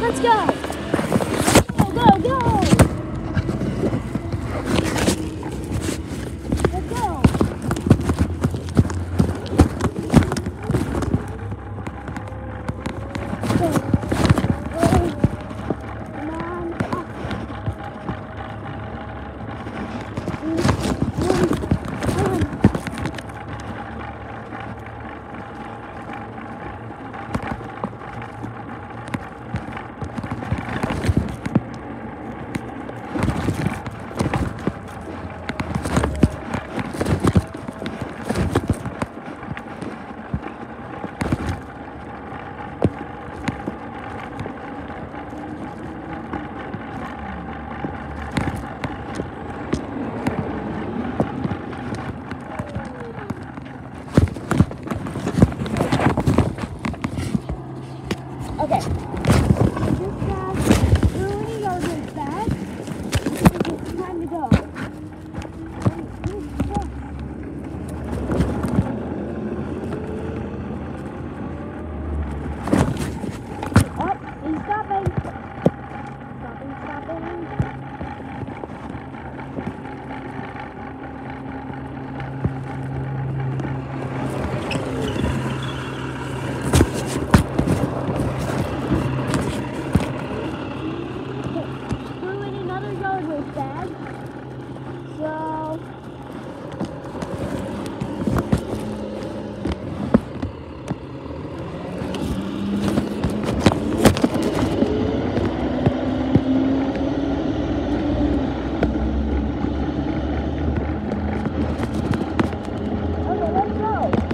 Let's go. Go, go, go. Let's go. Go. Come on. Okay. Just really go this fast. It's time to go. Oh, he's stopping. Stopping. With bag. So okay, let's go.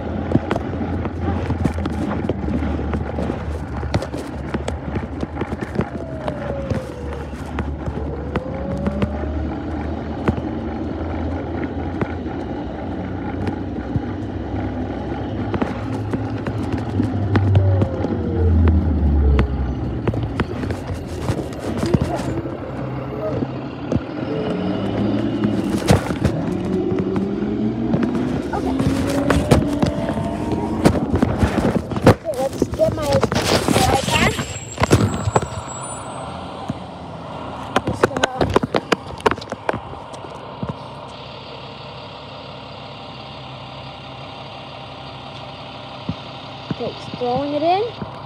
Get my iPad. Just gonna okay, throwing it in.